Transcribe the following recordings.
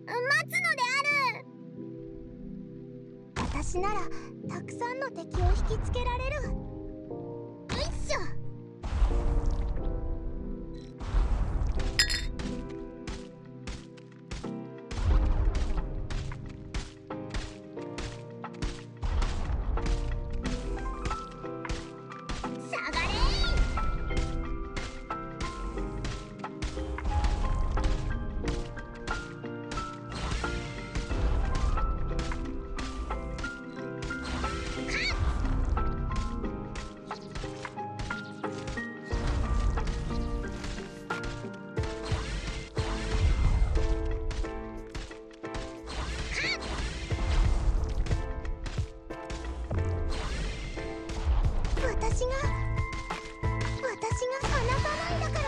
待つのである。私ならたくさんの敵を引きつけられる。よいしょ。私が離さないんだから。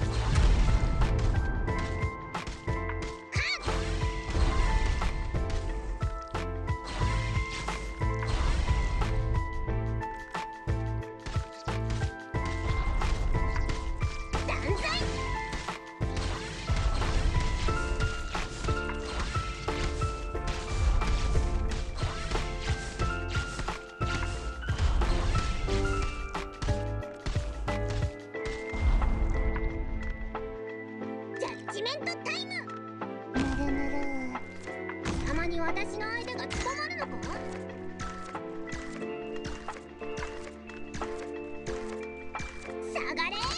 私の相手が務まるのか？下がれ！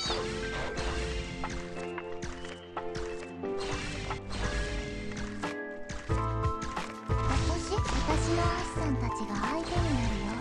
私のアシさんたちが相手になるよ。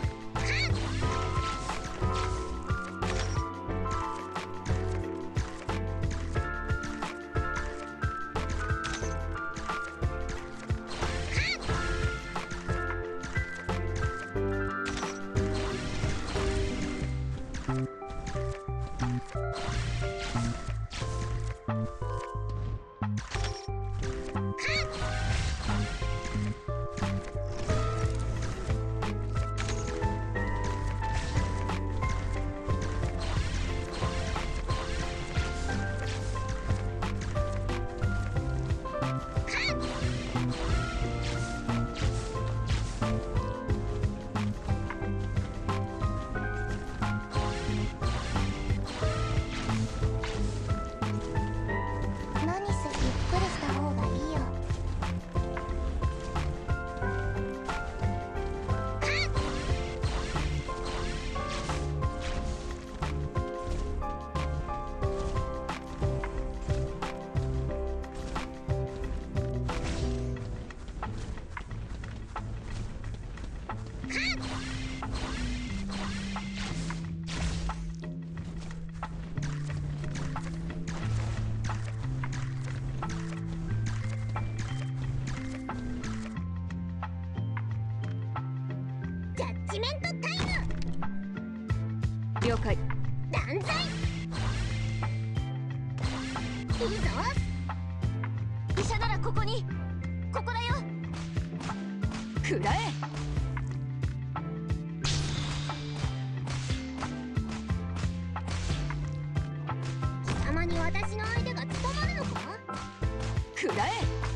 ジャッジメントタイム。了解。断罪。いいぞ。医者ならここに。ここだよ。くらえ。貴様に私の相手が務まるのか？くらえ。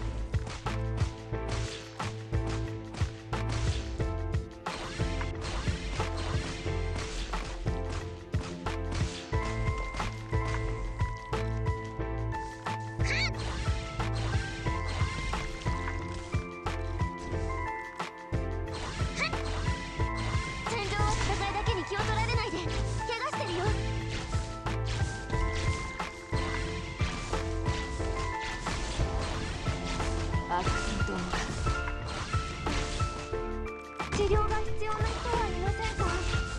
治療が必要な人はいませんか？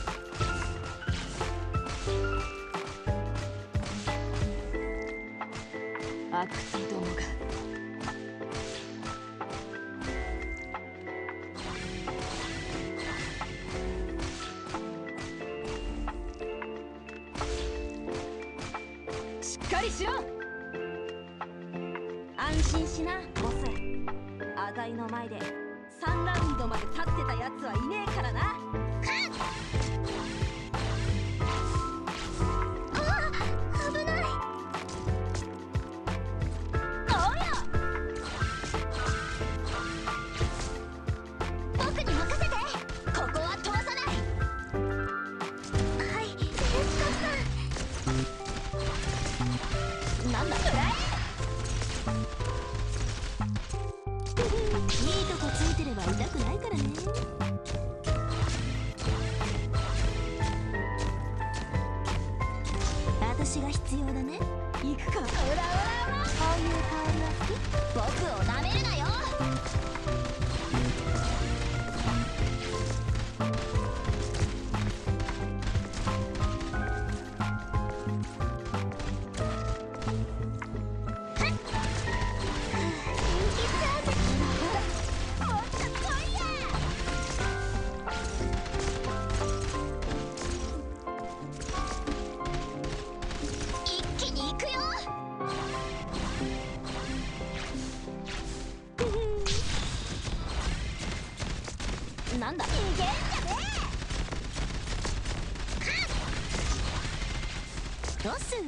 悪鬼どもが。しっかりしろ。安心しなボス。あがいの前で3ラウンドまで立ってたやつはいねえからな。危ない。おや。 いとこついてれば痛くないからね。私が必要だね。行くか。こういう香りは好き？僕をなめるなよ。なんだ？逃げんじゃねえ！ロス。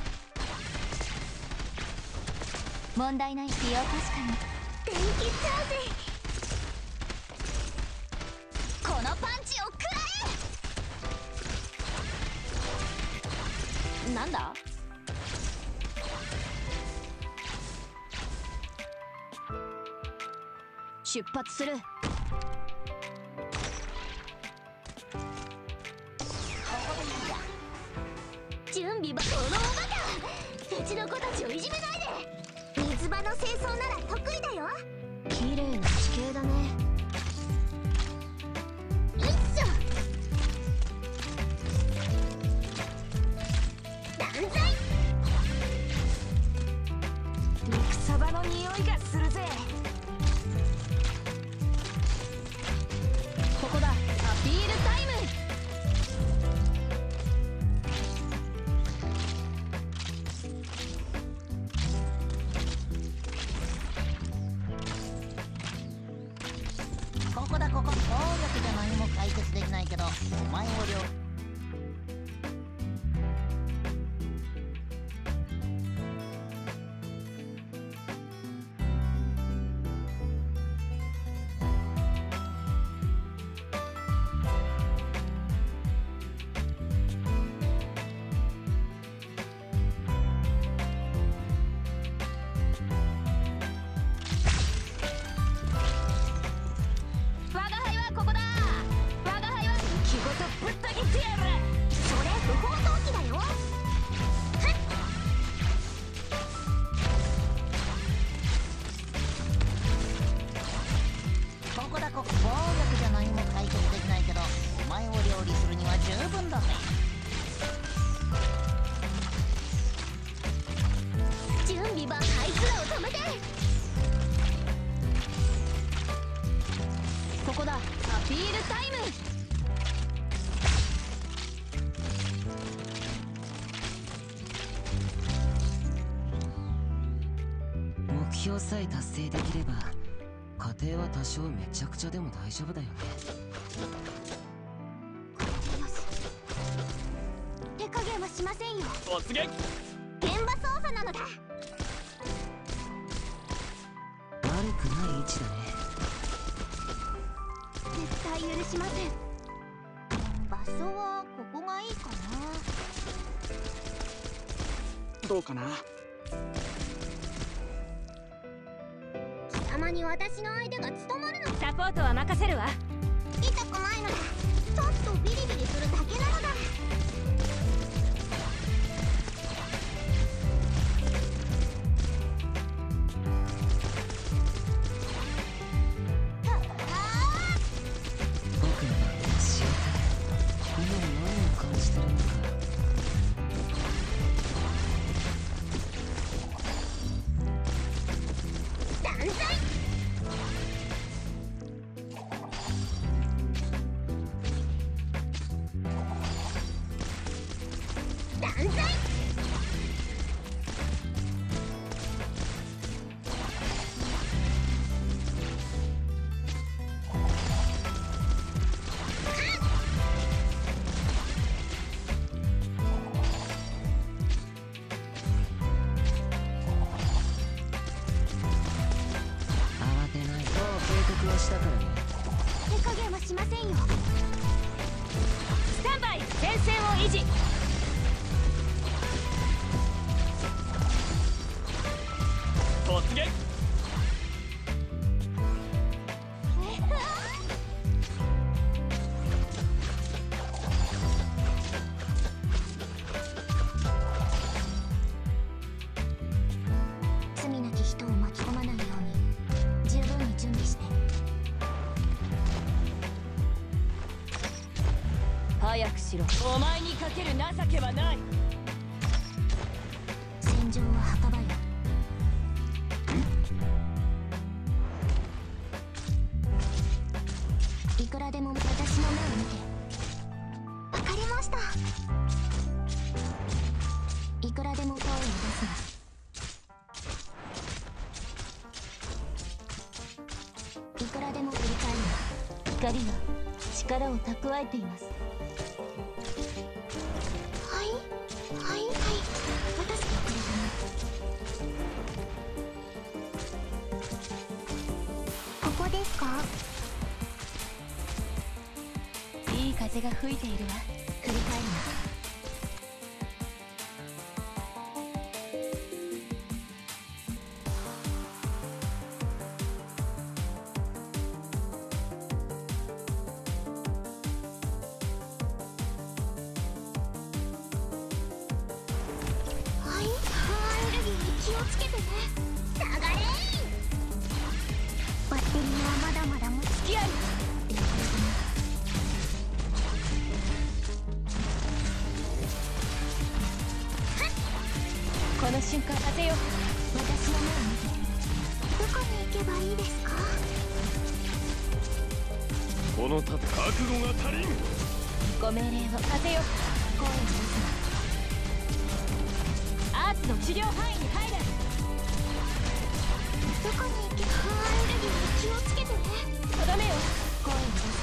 問題ない。使用確かに。電気チャージ。このパンチを食らえ！なんだ？出発する。準備ばこのおバカ！うちの子たちをいじめないで！水場の清掃なら得意だよ。綺麗な地形だね。よいしょ。断罪！肉そばの匂いがするぜ。ここだ。アピールタイム！ ここ暴力で何も解決できないけど、お前を料理するには十分だぜ。準備ばあいつらを止めて。 ここだ。アピールタイム。 目標さえ達成できれば家庭は多少めちゃくちゃでも大丈夫だよね。 よし、手加減はしませんよ。 突撃。 現場操作なのだ。 悪くない位置だね。 絶対許しません。場所はここがいいかな。 どうかな。 貴様に私の相手が務まるの。 サポートは任せるわ。 痛くないのだ。ちょっとビリビリするだけなのだ。 僕の教えて。今何を感じてるのか。 断罪。断罪。 慌てない。もう警告はしたからね。 手加減はしませんよ。 スタンバイ。前線を維持。 突撃。 罪なき人を巻き込まないように十分に準備して。 早くしろ。お前にかける情けはない。 戦場は墓場よ。いくらでも私の目を見て。わかりました。いくらでも声を出すな。いくらでも振り返るな。 光が力を蓄えています。 はいはいはい。私とくれたね。ここですか？ いい風が吹いているわ。 振り返るな。はい、アレルギーに気をつけてね。下がれー。バッテリーはまだまだ持ちきある。 この瞬間風よ。 私の目を見て。どこに行けばいいですか？ この覚悟が足りん。 ご命令を。風よ。 声を出すな。 アーツの治療範囲に入れ。 どこに行けばアレルギーに気をつけてね。 とどめよ。 声を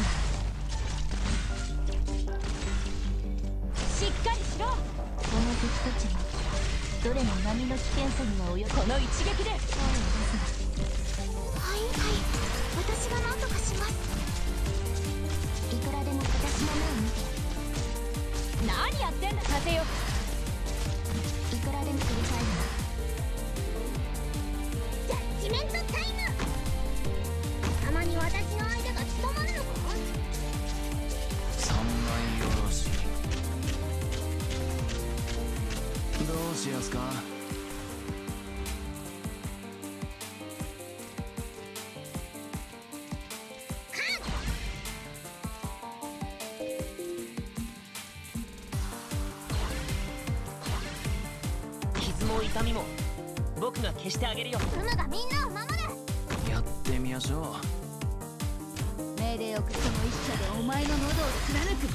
出すしっかりしろ。この敵たちはどれも波の危険さには及ぶ。この一撃で。 な。声を出すな。はいはい。私が何とかします。いくらでも私の目を見て。 何やってんだ。風よ。 いくらでも振り返るな。ジャッジメントタイム。たまに私の相手が務まるのか？ 三枚おろし。どうしやすか？ 傷も痛みも僕が消してあげるよ。 クムがみんなを守る。 やってみましょう。 命令をくその一射でお前の喉を貫く。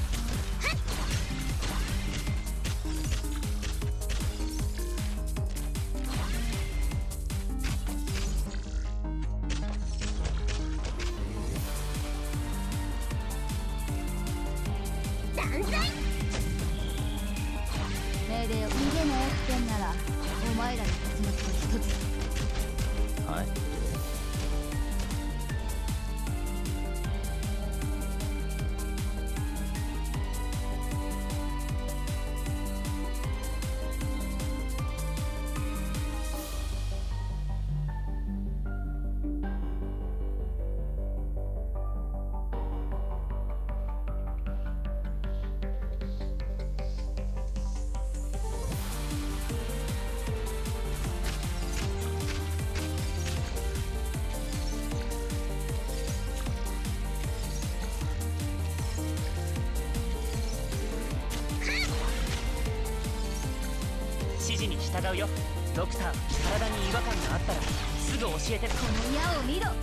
断罪。 命令を。逃げないってんならお前らの結末は一つ。 はい。 指示に従うよ。ドクター、体に違和感があったらすぐ教えて。 この矢を見ろ。 元気だって。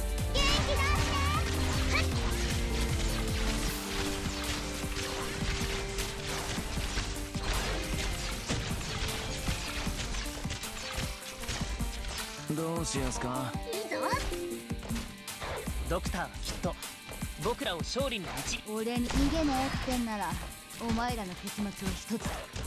どうしやすか？ いいぞ。 ドクターはきっと僕らを勝利に導。 俺に逃げないってんならお前らの結末は一つだ。